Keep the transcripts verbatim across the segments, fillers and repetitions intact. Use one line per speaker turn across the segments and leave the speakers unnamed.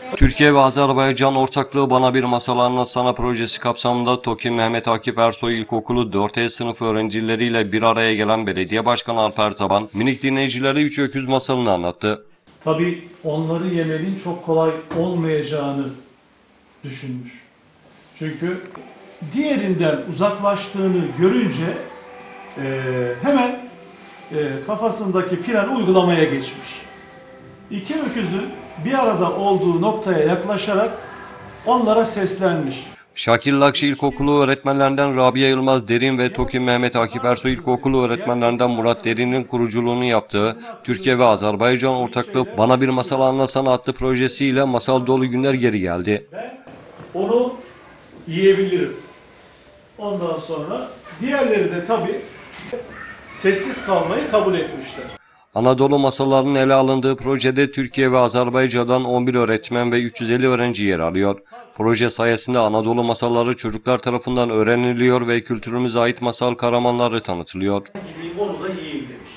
Türkiye ve Azerbaycan ortaklığı Bana Bir Masal Anlatsana projesi kapsamında TOKİ Mehmet Akif Ersoy İlkokulu dört E sınıf öğrencileriyle bir araya gelen Belediye Başkanı Alper Taban, minik dinleyicilere Üç Öküz masalını anlattı.
Tabii onları yemenin çok kolay olmayacağını düşünmüş. Çünkü diğerinden uzaklaştığını görünce e, hemen e, kafasındaki planı uygulamaya geçmiş. İki öküzün bir arada olduğu noktaya yaklaşarak onlara seslenmiş.
Şakir Lakşi İlkokulu öğretmenlerinden Rabia Yılmaz Derin ve TOKİ Mehmet Akif Ersoy İlkokulu öğretmenlerinden Murat Derin'in kuruculuğunu yaptığı Türkiye ve Azerbaycan ortaklığı Bana Bir Masal Anlatsana adlı projesiyle masal dolu günler geri geldi.
Ben onu yiyebilirim. Ondan sonra diğerleri de tabii sessiz kalmayı kabul etmişler.
Anadolu masallarının ele alındığı projede Türkiye ve Azerbaycan'dan on bir öğretmen ve üç yüz elli öğrenci yer alıyor. Proje sayesinde Anadolu masalları çocuklar tarafından öğreniliyor ve kültürümüze ait masal kahramanları tanıtılıyor.
Onu da yiyeyim demiş.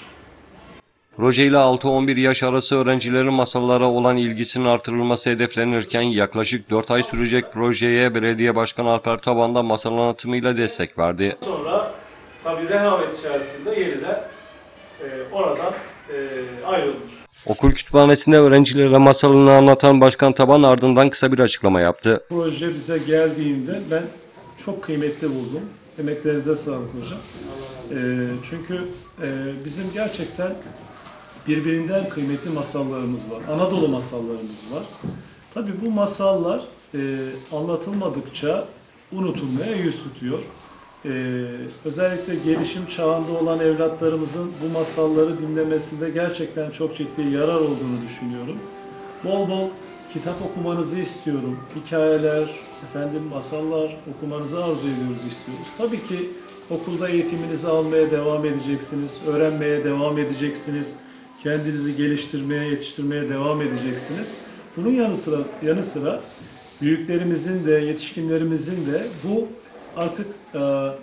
Projeyle altı on bir yaş arası öğrencilerin masallara olan ilgisinin artırılması hedeflenirken yaklaşık dört ay sürecek projeye Belediye Başkanı Alper Taban da masal anlatımıyla destek verdi.
Sonra tabii rehavet içerisinde yeniden e, oradan e, ayrılmış.
Okul kütüphanesinde öğrencilere masalını anlatan Başkan Taban ardından kısa bir açıklama yaptı.
Proje bize geldiğinde ben çok kıymetli buldum. Emeklerinize sağlık hocam. E, çünkü e, bizim gerçekten birbirinden kıymetli masallarımız var. Anadolu masallarımız var. Tabii bu masallar e, anlatılmadıkça unutulmaya yüz tutuyor. Ee, özellikle gelişim çağında olan evlatlarımızın bu masalları dinlemesinde gerçekten çok ciddi yarar olduğunu düşünüyorum. Bol bol kitap okumanızı istiyorum. Hikayeler, efendim masallar okumanızı arzu ediyoruz, istiyoruz. Tabii ki okulda eğitiminizi almaya devam edeceksiniz, öğrenmeye devam edeceksiniz, kendinizi geliştirmeye, yetiştirmeye devam edeceksiniz. Bunun yanı sıra, yanı sıra büyüklerimizin de, yetişkinlerimizin de bu artık e,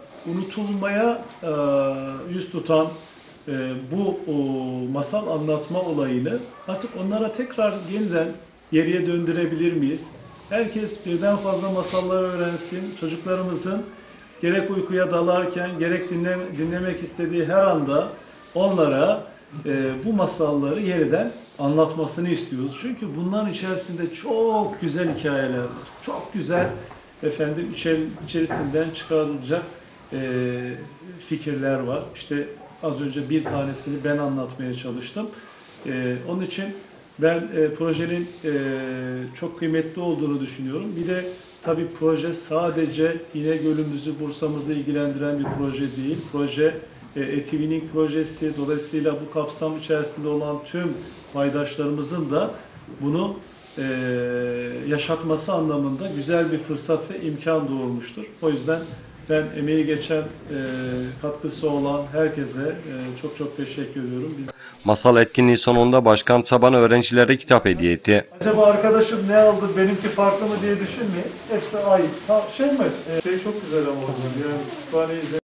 unutulmaya e, yüz tutan e, bu o, masal anlatma olayını artık onlara tekrar yeniden geriye döndürebilir miyiz? Herkes birden fazla masalları öğrensin. Çocuklarımızın gerek uykuya dalarken gerek dinle, dinlemek istediği her anda onlara e, bu masalları yeniden anlatmasını istiyoruz. Çünkü bunların içerisinde çok güzel hikayeler var. Çok güzel efendim içerisinden çıkarılacak e, fikirler var. İşte az önce bir tanesini ben anlatmaya çalıştım. E, onun için ben e, projenin e, çok kıymetli olduğunu düşünüyorum. Bir de tabii proje sadece İnegöl'ümüzü, Bursa'mızı ilgilendiren bir proje değil. Proje e, E-TV'nin projesi. Dolayısıyla bu kapsam içerisinde olan tüm paydaşlarımızın da bunu Ee, yaşatması anlamında güzel bir fırsat ve imkan doğurmuştur. O yüzden ben emeği geçen, e, katkısı olan herkese e, çok çok teşekkür ediyorum. Biz...
Masal etkinliği sonunda Başkan Taban öğrencilere kitap hediye etti.
Acaba arkadaşım ne aldı, benimki farklı mı diye düşünmeyin. Hepsi ait. Ha, şey mi? Şey çok güzel ama yani kütüphaneyi